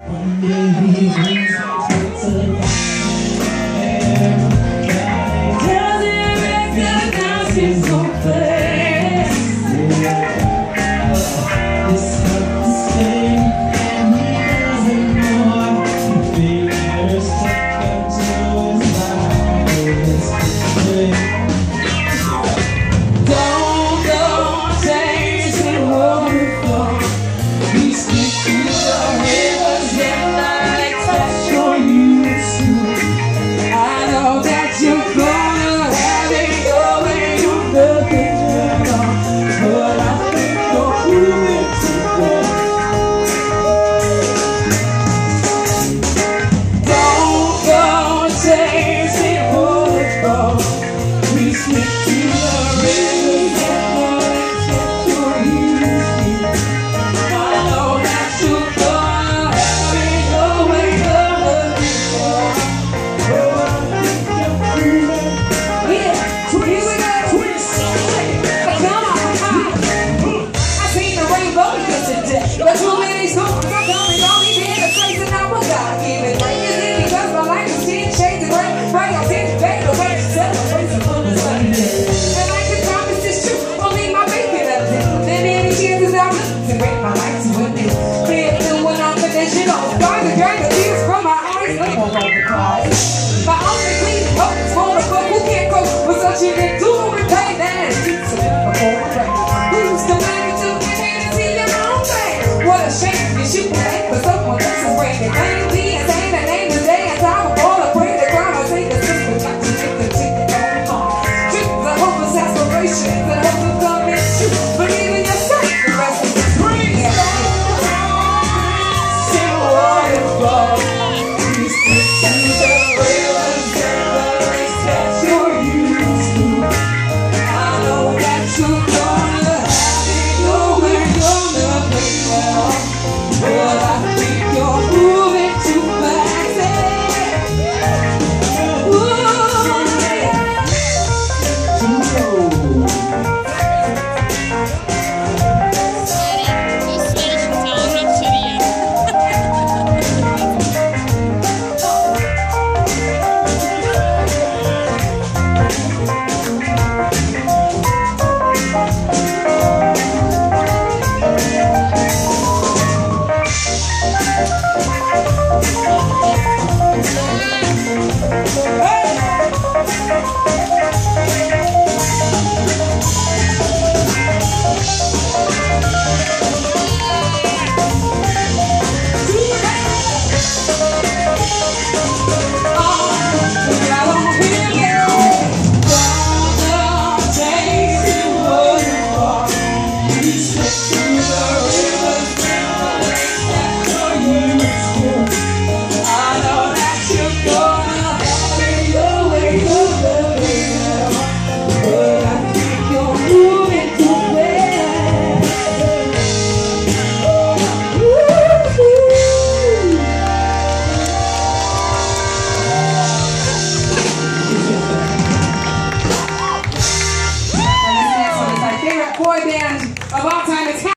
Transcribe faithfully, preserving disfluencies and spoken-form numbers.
One day he brings us to the fire. Doesn't recognize his own face. This hurt to stay, and he doesn't know. He figures stuck into his life. Don't go chasing waterfalls. We stick to the rivers and lakes that you're used to. I know that you're gonna have it your way, you nothing at all. But I think you're moving too fast. Don't go chasing waterfalls. We stick to the rivers and lakes that you're used to. I know that you're gonna have it your way, you're nothing at all. But I think you're moving. Yeah, here we go. Come on, come on. I seen the rainbow yesterday. But too many storms are coming on me, being a trace, and now I gotta give it right. Is it because my life is ten shades of gray? Right on ten fade away, celebration for the sunny day. And like the promise is true, only my baby loves it. Then many chances I'm looking to break my life to win it. Clear the one on conditional. Start to drag the tears from my eyes, like a roller cries. My only clean hope is for the folk who can't cope with such an enduring pain that is deep to live before the rain. Who's to blame it to get in and see your own thing? What a shame you shoot blame for someone else's brain. It ain't the insane, and ain't the day and time of all the pray the crime. I say the system got to make the ticket on. Dreams of hopeless aspirations and hope will come and shoot. But even yourself, the rest of the spring. Sing waterfall. We stick to the rivers and the lakes that you're used to. I know that you're gonna have it your way, you're nothing at all. But I think you're moving too fast. Ooh,